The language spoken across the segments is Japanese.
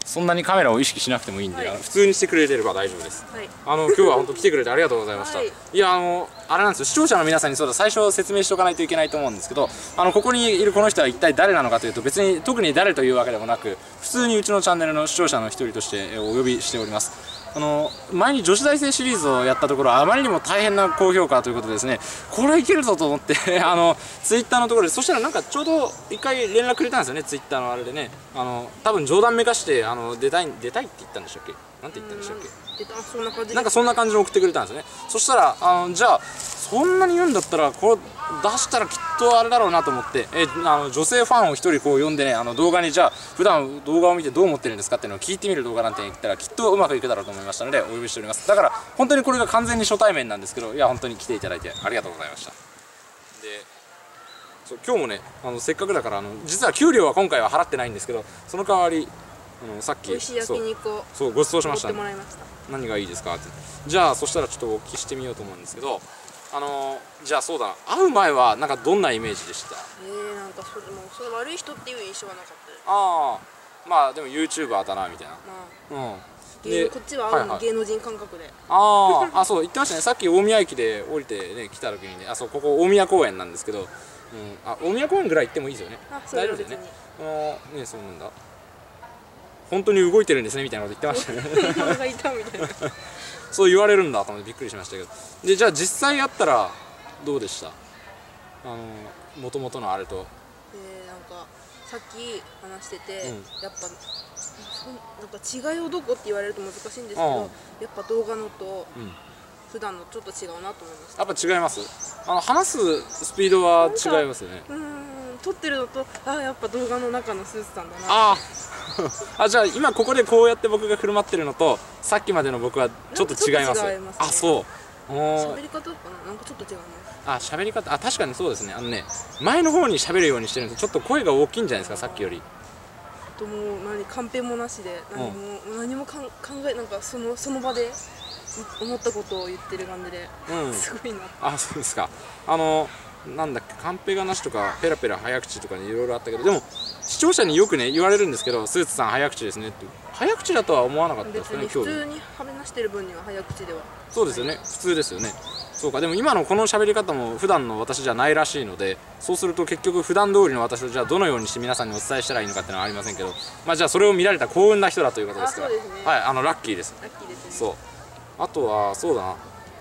そんなにカメラを意識しなくてもいいんで、普通にしてくれれば大丈夫です。今日は本当来てくれてありがとうございました。いやあれなんですよ、視聴者の皆さんにそうだ、最初説明しておかないといけないと思うんですけど、ここにいるこの人は一体誰なのかというと、別に特に誰というわけでもなく、普通にうちのチャンネルの視聴者の一人としてお呼びしております。前に女子大生シリーズをやったところ、あまりにも大変な高評価ということでですね、これはいけるぞと思ってツイッターのところで、そしたらなんかちょうど一回連絡くれたんですよね、ツイッターのあれでね。多分冗談めかして出たいって言ったんでしたっけ、なんて言ったんでしたっけ、なんかそんな感じで送ってくれたんですよね。そしたらじゃあそんなに言うんだったらこれ出したらきっとあれだろうなと思って、女性ファンを一人こう呼んでね、動画にじゃあ普段動画を見てどう思ってるんですかっていうのを聞いてみる動画なんて言ったらきっとうまくいくだろうと思いましたのでお呼びしております。だから本当にこれが完全に初対面なんですけど、いや本当に来ていただいてありがとうございました。で今日もねせっかくだから実は給料は今回は払ってないんですけど、その代わりさっき美味しい焼肉をそうご馳走しました、 ね、 何がいいですかって。じゃあそしたらちょっとお聞きしてみようと思うんですけど、じゃあそうだな、会う前はなんかどんなイメージでした？ なんかそれ悪い人っていう印象はなかったです。 ああ、まあでも YouTuber だなみたいな。 でこっちは会うの芸能人感覚で。 そう言ってましたね。さっき大宮駅で降りてね来た時にね、ここ大宮公園なんですけど、大宮公園ぐらい行ってもいいですよね。大丈夫ですよね。ね、そうなんだ。本当に動いてるんですねみたいなこと言ってましたね。 馬がいたみたいな。 そう言われるんだと思ってびっくりしましたけど。でじゃあ実際やったらどうでした？もともとのあれと。 なんかさっき話してて、やっぱなんか違いをどこって言われると難しいんですけど、やっぱ動画のと普段のちょっと違うなと思いました。 やっぱ違います？話すスピードは違いますよね。 撮ってるのとやっぱ動画の中のスーツさんだな。 じゃあ今ここでこうやって僕が振る舞ってるのとさっきまでの僕はちょっと違います。そう。 喋り方かな、なんかちょっと違います。 喋り方確かにそうですね。前の方に喋るようにしてるんでちょっと声が大きいんじゃないですか、さっきより。 もうカンペもなしで何も考えなんかその場で思ったことを言ってる感じで、すごいな。 そうですか。なんだっけ、カンペがなしとかペラペラ早口とかにいろいろあったけど、でも視聴者によくね言われるんですけど、スーツさん早口ですねって。早口だとは思わなかったですかね。 普通に話してる分には早口では。 そうですよね、普通ですよね。そうか、でも今のこの喋り方も普段の私じゃないらしいので、そうすると結局普段通りの私をじゃあどのようにして皆さんにお伝えしたらいいのかっていうのはありませんけど、じゃあそれを見られた幸運な人だということですから、はい、ラッキーです。 ラッキーですね。 そう、あとはそうだな、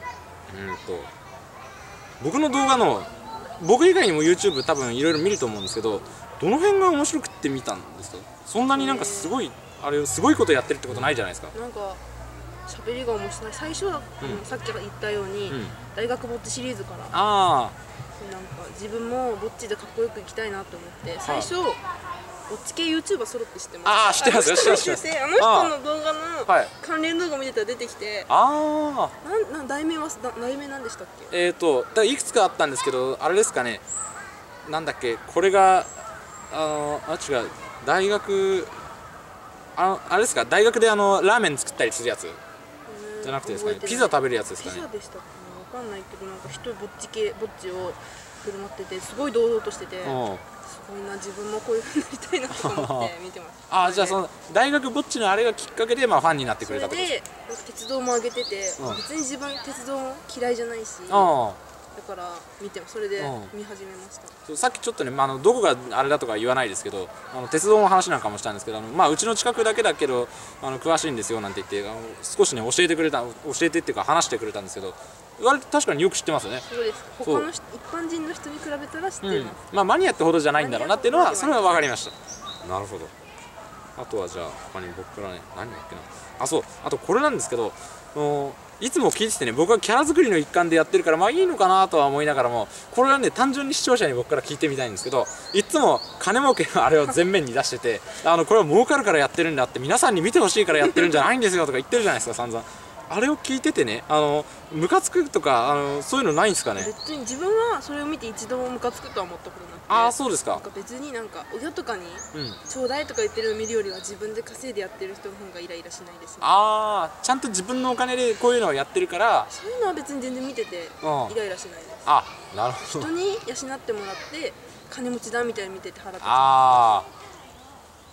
僕の動画の僕以外にも YouTube 多分いろいろ見ると思うんですけど、どの辺が面白くって見たんですか？そんなになんかすごいすごいことやってるってことないじゃないですか。 なんか喋りが面白い。最初はさっき言ったように大学ぼっちシリーズからなんか自分もぼっちでかっこよくいきたいなと思って、最初ぼっち系 YouTuber 揃って知ってます。 知ってますよ、知ってます。 あの人の動画の関連動画見てたら出てきて、題名なんでしたっけ？ いくつかあったんですけど、あれですかね、なんだっけ、これが違う、大学あれですか、大学でラーメン作ったりするやつじゃなくてですかね、ピザ食べるやつですかね。 ピザでしたっけ？わかんないけど、なんか人ぼっちを振る舞っててすごい堂々としてて、すごいな、自分もこういう風になりたいなと思って見てます。 じゃあその大学ぼっちのあれがきっかけでファンになってくれたってことですか？ それで鉄道も上げてて、別に自分鉄道も嫌いじゃないし、だから見てもそれで見始めました。 さっきちょっとね、どこがあれだとか言わないですけど、鉄道の話なんかもしたんですけど、うちの近くだけだけど詳しいんですよなんて言って少しね教えてっていうか話してくれたんですけど、割と確かによく知ってますよね。 そうです。他の一般人の人に比べたら知ってます。 マニアってほどじゃないんだろうなっていうのはそれは分かりました。なるほど。あとはじゃあ他に僕からね、何だっけな、そう、あとこれなんですけど、いつも聞いててね、僕はキャラ作りの一環でやってるからいいのかなとは思いながらも、これはね単純に視聴者に僕から聞いてみたいんですけど、いつも金儲けのあれを前面に出しててこれは儲かるからやってるんだって、皆さんに見てほしいからやってるんじゃないんですよとか言ってるじゃないですか、散々。あれを聞いててね、ムカつくとかそういうのないんですかね？ 別に自分はそれを見て一度もムカつくとは思ったことなくて。 そうですか。 なんか別になんか親とかにちょうだいとか言ってるのを見るよりは、自分で稼いでやってる人の方がイライラしないですね。 ちゃんと自分のお金でこういうのをやってるから、 そういうのは別に全然見ててイライラしないです。 なるほど。 人に養ってもらって金持ちだみたいに見てて腹立つ。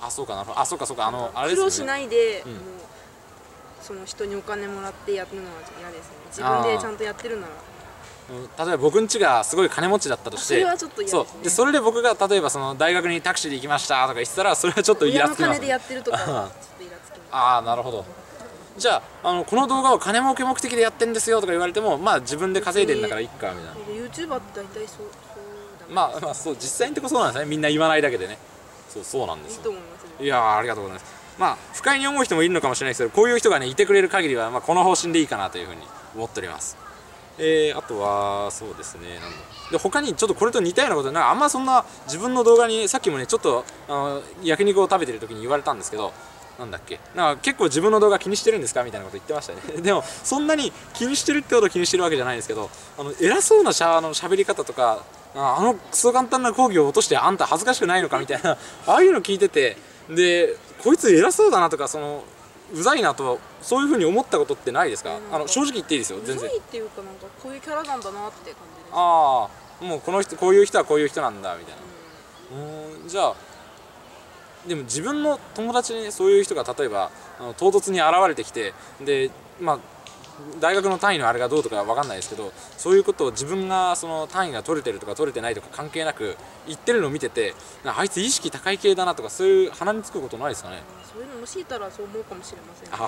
あ、そうかなるほど。あ、そうかそうか、あれですよね。 苦労しないで、もうその人にお金もらってやるのは嫌ですね。自分でちゃんとやってるなら。 例えば僕ん家がすごい金持ちだったとして、 それはちょっと嫌ですね。 そうで、それで僕が例えばその大学にタクシーで行きましたとか言ってたら、それはちょっとイラつきますね。 親の金でやってるとかはちょっとイラつきます。 ああ、なるほど。じゃあ、この動画を金儲け目的でやってんですよとか言われても、まあ自分で稼いでんだからいっかみたいな。 YouTuber って大体そうだ。 まあそう、実際のとこそうなんですね。みんな言わないだけでね。そうなんですよ。 いいと思いますね。 いやー、ありがとうございます。まあ不快に思う人もいるのかもしれないですけど、こういう人がねいてくれる限りは、まあ、この方針でいいかなというふうに思っております。あとはそうですね、なんだで他にちょっとこれと似たようなことで、なんかあんまそんな自分の動画にさっきもねちょっと焼肉を食べてる時に言われたんですけど、なんだっけ、なんか結構自分の動画気にしてるんですかみたいなこと言ってましたね。でもそんなに気にしてるってほど気にしてるわけじゃないんですけど、偉そうな喋り方とか、クソ簡単な講義を落としてあんた恥ずかしくないのかみたいなああいうの聞いてて、でこいつ偉そうだなとか、うざいなとそういうふうに思ったことってないですか？正直言っていいですよ、全然。 うざいっていうか、なんかこういうキャラなんだなって感じです。 ああ、もうこの人、こういう人はこういう人なんだみたいな。じゃあでも自分の友達にそういう人が例えば唐突に現れてきて、でまあ大学の単位のあれがどうとかわかんないですけど、そういうことを自分がその単位が取れてるとか取れてないとか関係なく言ってるのを見てて、あいつ意識高い系だなとか、そういう鼻につくことないですかね？ そういうのもしいたらそう思うかもしれません。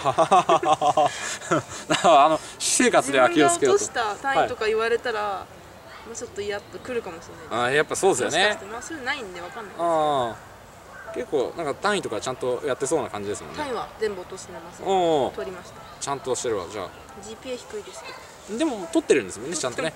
私生活では気をつけようと。 自分が落とした単位とか言われたら、まあちょっとイラッとくるかもしれない。 やっぱそうですよね。 まあそういうのないんでわかんないです。 結構なんか単位とかちゃんとやってそうな感じですもんね。 単位は全部落としてますね。取りました。 ちゃんとしてるわ。じゃあ GPA 低いですけど、 でも取ってるんですもんね、ちゃんとね。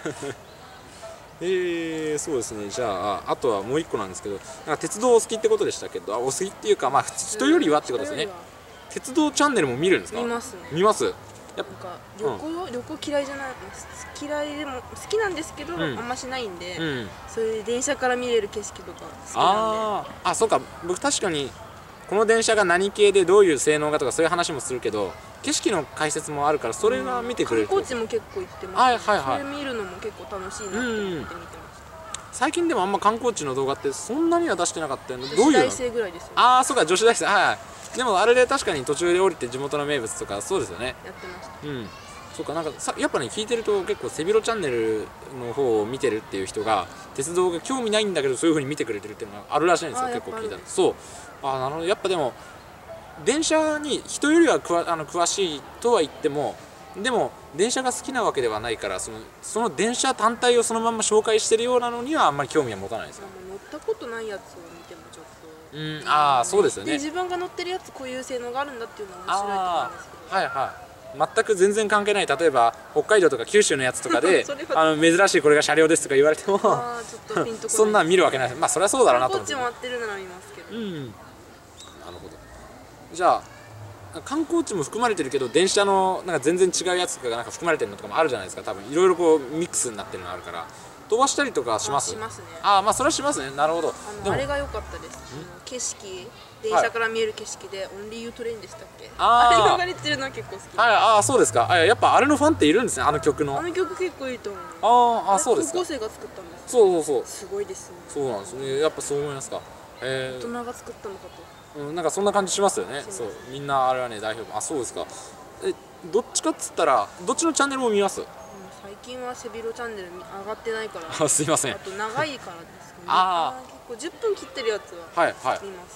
そうですね。じゃああとはもう一個なんですけど、なんか鉄道お好きってことでしたけど、お好きっていうか、まあ人よりはってことですね。鉄道チャンネルも見るんですか？ 見ますね。 見ます。 なんか旅行嫌いじゃない、嫌いでも好きなんですけど、あんましないんで、そういう電車から見れる景色とか好きなんで。 そうか、僕確かにこの電車が何系でどういう性能がとかそういう話もするけど、景色の解説もあるから、それが見てくれる。 観光地も結構行ってます。それ見るのも結構楽しいなって思って見てました。 最近でもあんま観光地の動画ってそんなには出してなかったよね。 どういう女子大生ぐらいですよね。 そうか、女子大生。でもあれで確かに途中で降りて地元の名物とかそうですよね。 やってました。 そうか、なんかやっぱね、聞いてると結構背広チャンネルの方を見てるっていう人が鉄道が興味ないんだけどそういう風に見てくれてるっていうのがあるらしいんですよ。結構聞いたら。なるほど。やっぱでも電車に人よりは詳しいとは言っても、でも電車が好きなわけではないから、その電車単体をそのまま紹介してるようなのにはあんまり興味は持たないですよ。 乗ったことないやつを見てもちょっと。 そうですよね。 自分が乗ってるやつこういう性能があるんだっていうのは面白いと思うんですけど。全く全然関係ない、例えば北海道とか九州のやつとかで珍しいこれが車両ですとか言われてもそんなん見るわけない。まあそりゃそうだろうなと思って。 観光地も合ってるなら見ますけど。 なるほど。じゃあ観光地も含まれてるけど、電車のなんか全然違うやつとかがなんか含まれてるのとかもあるじゃないですか。多分いろいろこうミックスになってるのがあるから飛ばしたりとかします？ しますね。 まあそれはしますね。なるほど。 あれが良かったです。景色、電車から見える景色でオンリーユートレインでしたっけ？あれ流れてるのは結構好き。 そうですか。やっぱあれのファンっているんですね、あの曲の。 あの曲結構いいと思う。 そうですか。 高校生が作ったんです。 そう。 すごいですね。 そうなんですね。やっぱそう思いますか。 大人が作ったのかと。 なんかそんな感じしますよね。そう、みんなあれはね代表。そうですか。どっちかっつったらどっちのチャンネルも見ます？ 最近は背広チャンネル上がってないから。 すいません。 あと長いからですかね。結構10分切ってるやつは見ます。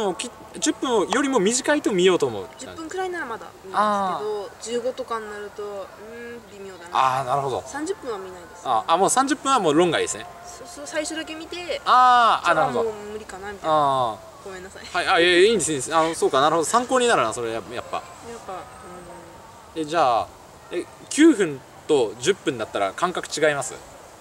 10分よりも短いと見ようと思う。 10分くらいならまだ見ますけど、15とかになると微妙だな。 なるほど。 30分は見ないです。 もう30分はもう論外ですね。 最初だけ見て、 なるほど。 もう無理かなみたいな。ごめんなさい。 いいんです、いいんです。そうか、なるほど。参考になるな、それやっぱ。じゃあ9分と10分だったら感覚違います？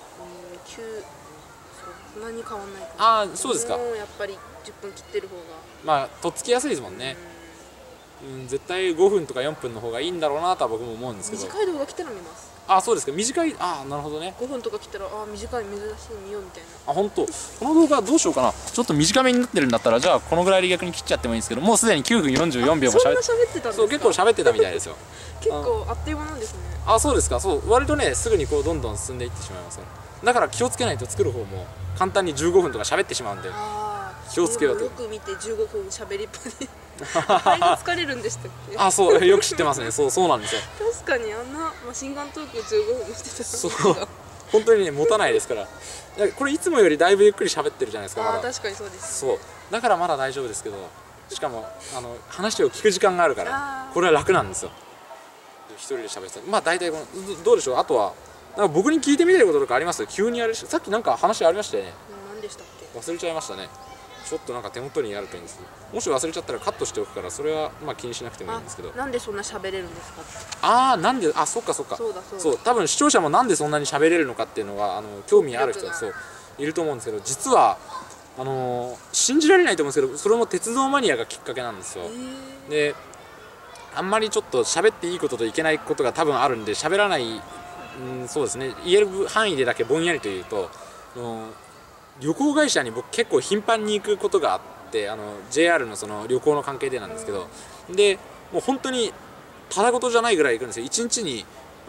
そんなに変わんないかな。 そうですか。 やっぱり10分切ってる方がまあとっつきやすいですもんね。絶対5分とか4分の方がいいんだろうなとは僕も思うんですけど。 短い動画来たら見ます。 そうですか。短い。なるほどね。 5分とか来たら短い、珍しい、見ようみたいな。 本当。この動画どうしようかな。ちょっと短めになってるんだったら、じゃあこのぐらいで逆に切っちゃってもいいんですけど、もうすでに9分44秒もそんな喋ってたんですか？ そう、結構喋ってたみたいですよ。 結構あっという間なんですね。 そうですか。割とねすぐにこうどんどん進んでいってしまいます。だから気をつけないと作る方も簡単に15分とか喋ってしまうんで。 気をつけようと。 よく見て15分喋りっぱに肺が疲れるんでしたっけ。 あ、そう、よく知ってますね。そうなんですよ。 確かにあんなマシンガントーク15分もしてた。 そう本当にね持たないですから。これいつもよりだいぶゆっくり喋ってるじゃないですか。まだ確かにそうです、 そうだからまだ大丈夫ですけど、しかも話を聞く時間があるからこれは楽なんですよ。一人で喋ってた。まあ大体どうでしょう。あとはなんか僕に聞いてみたいこととかあります？急にあれさっきなんか話ありましたよね。 何でしたっけ。 忘れちゃいましたね。ちょっとなんか手元にあるといいんです。もし忘れちゃったらカットしておくから、それはまあ気にしなくてもいいんですけど。 なんでそんな喋れるんですか。 なんで、そっか。 そう多分視聴者もなんでそんなに喋れるのかっていうのは興味ある人はそういると思うんですけど、実は信じられないと思うんですけど、それも鉄道マニアがきっかけなんですよ。で、あんまりちょっと喋っていいことといけないことが多分あるんで喋らない、そうですね、言える範囲でだけぼんやりと言うと、旅行会社に僕結構頻繁に行くことがあって、JR のその旅行の関係でなんですけど、でもう本当にただごとじゃないぐらい行くんですよ。1日に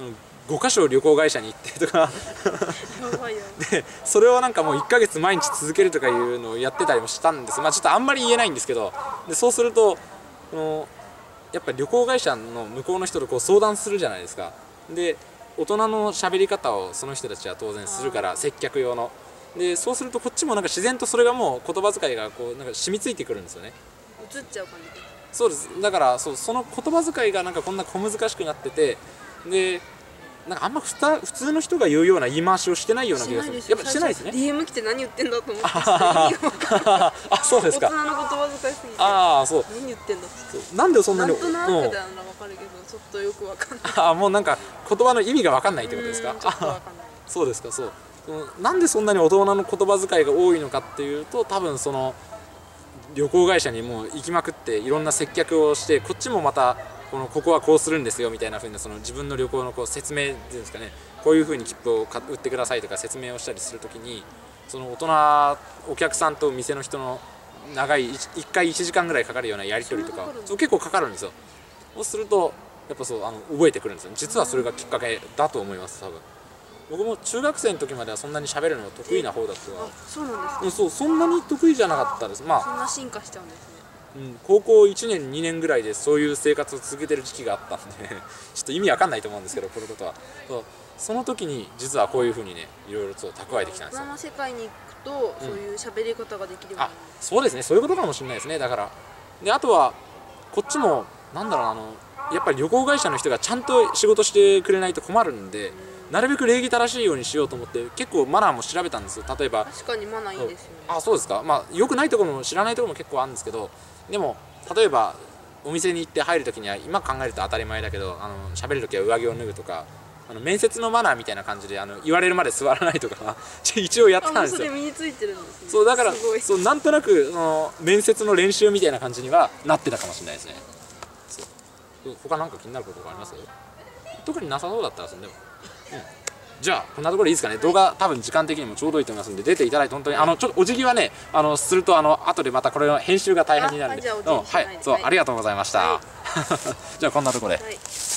5カ所旅行会社に行ってとかでそれをなんかもう1ヶ月毎日続けるとかいうのをやってたりもしたんです。まあちょっとあんまり言えないんですけど、でそうするとやっぱり旅行会社の向こうの人とこう相談するじゃないですか。で大人の喋り方をその人たちは当然するから、接客用の。でそうするとこっちもなんか自然とそれがもう言葉遣いがこうなんか染みついてくるんですよね。 映っちゃう感じで。 そうです。だからその言葉遣いがなんかこんな小難しくなってて、でなんかあんま普通の人が言うような言い回しをしてないような気がする。やっぱしてないですね。 DM 来て何言ってんだと思ってそうですか。 大人の言葉遣いすぎてそう何言ってんだって。 なんでそんなになんとなくであんな分かるけどちょっとよく分かんない。 もうなんか言葉の意味が分かんないってことですか。 ちょっと分かんない。 そうですか。そうなんでそんなに大人の言葉遣いが多いのかっていうと、多分その旅行会社にもう行きまくっていろんな接客をして、こっちもまたここはこうするんですよみたいな風なその自分の旅行のこう説明っていうんですかね、こういう風に切符を売ってくださいとか説明をしたりするときに、その大人お客さんと店の人の長い1回1時間ぐらいかかるようなやり取りとか結構かかるんですよ。そうするとやっぱそう覚えてくるんですよ。実はそれがきっかけだと思います。多分僕も中学生の時まではそんなに喋るのが得意な方だったは。 そうなんですか。 そんなに得意じゃなかったです。まあそんな進化しちゃうんですね。 高校1年2年ぐらいでそういう生活を続けてる時期があったんでちょっと意味わかんないと思うんですけど、このことはその時に実はこういうふうにねいろいろと蓄えてきたんですよ。 大人の世界に行くとそういう喋り方ができるようになる。 そうですね、そういうことかもしれないですね。だからであとはこっちもなんだろうやっぱり旅行会社の人がちゃんと仕事してくれないと困るんで、なるべく礼儀正しいようにしようと思って結構マナーも調べたんですよ。例えば確かにマナーいいですよね。 そうですか。まあ良くないところも知らないところも結構あるんですけど、でも例えばお店に行って入るときには今考えると当たり前だけど、喋るときは上着を脱ぐとか、面接のマナーみたいな感じで言われるまで座らないとか一応やってたんですよ。 それ身についてるんですね。 そうだからなんとなく面接の練習みたいな感じにはなってたかもしれないですね。他なんか気になることがあります？特になさそうだったらそんでも。じゃあこんなところでいいですかね。動画多分時間的にもちょうどいいと思いますので出ていただいて本当にちょっとお辞儀はねすると後でまたこれの編集が大変になるんで、はい、そうありがとうございました。じゃあこんなところで。